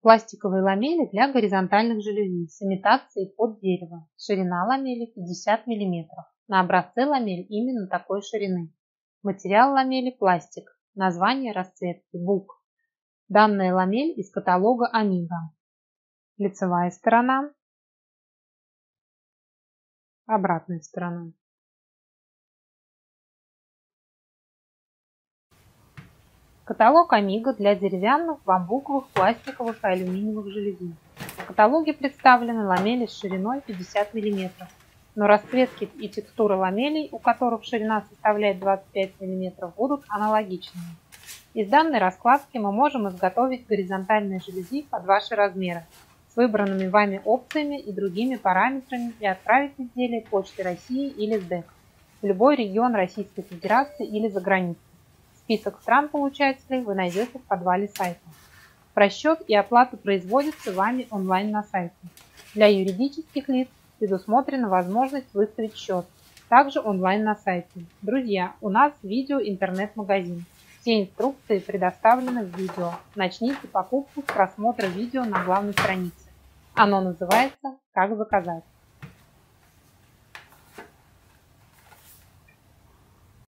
Пластиковые ламели для горизонтальных жалюзи с имитацией под дерево. Ширина ламели 50 мм. На образце ламель именно такой ширины. Материал ламели пластик. Название расцветки бук. Данная ламель из каталога Amiga. Лицевая сторона. Обратная сторона. Каталог Amiga для деревянных, бамбуковых, пластиковых и алюминиевых жалюзи. В каталоге представлены ламели с шириной 50 мм, но расцветки и текстура ламелей, у которых ширина составляет 25 мм, будут аналогичными. Из данной раскладки мы можем изготовить горизонтальные жалюзи под ваши размеры с выбранными вами опциями и другими параметрами и отправить изделие почтой России или СДЭК в любой регион Российской Федерации или за границей. Список стран-получателей вы найдете в подвале сайта. Расчет и оплата производятся вами онлайн на сайте. Для юридических лиц предусмотрена возможность выставить счет, также онлайн на сайте. Друзья, у нас видео-интернет-магазин. Все инструкции предоставлены в видео. Начните покупку с просмотра видео на главной странице. Оно называется «Как заказать».